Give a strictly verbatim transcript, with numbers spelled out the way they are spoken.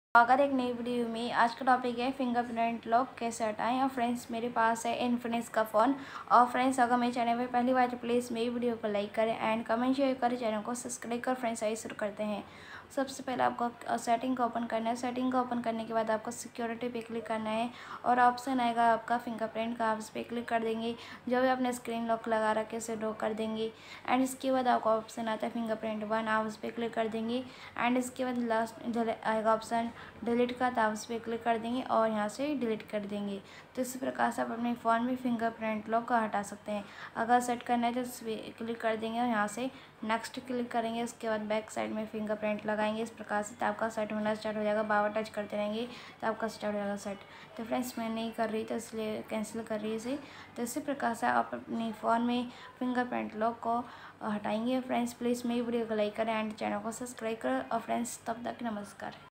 अगर एक नई वीडियो में आज का टॉपिक है फिंगरप्रिंट लॉक कैसे हटाएं। और फ्रेंड्स मेरे पास है इन्फिनिक्स का फ़ोन। और फ्रेंड्स अगर मेरे चैनल में पहली बार तो प्लीज़ मेरी वीडियो को लाइक करें एंड कमेंट शेयर करें, चैनल को सब्सक्राइब कर। फ्रेंड्स आइए शुरू करते हैं। सबसे पहले आपको सेटिंग को ओपन करना है। सेटिंग को ओपन करने के बाद आपको सिक्योरिटी पे क्लिक करना है और ऑप्शन आएगा आपका फिंगरप्रिंट का, आप इस पर क्लिक कर देंगे। जो भी आपने स्क्रीन लॉक लगा रखे उसे लॉक कर देंगे एंड इसके बाद आपको ऑप्शन आता है फिंगरप्रिंट वन, आप उस पर क्लिक कर देंगे एंड इसके बाद लास्ट आएगा ऑप्शन डिलीट का, तो आप उस पर क्लिक कर देंगे और यहाँ से डिलीट कर देंगे। तो इस प्रकार से आप अपने फ़ोन में फिंगरप्रिंट लॉक को हटा सकते हैं। अगर सेट करना है तो इस पर क्लिक कर देंगे और यहाँ से नेक्स्ट क्लिक करेंगे। उसके बाद बैक साइड में फिंगरप्रिंट लगाएंगे इस प्रकार से, तो आपका सेट होना स्टार्ट हो जाएगा। बार टच करते रहेंगे तो आपका स्टार्ट हो जाएगा सेट। तो फ्रेंड्स मैं नहीं कर रही तो इसलिए कैंसिल कर रही है इसे। तो इसी प्रकार से आप अपने फ़ोन में फिंगरप्रिंट लॉक को हटाएंगे। फ्रेंड्स प्लीज़ मेरी वीडियो को लाइक करें एंड चैनल को सब्सक्राइब करें। और फ्रेंड्स तब तक नमस्कार।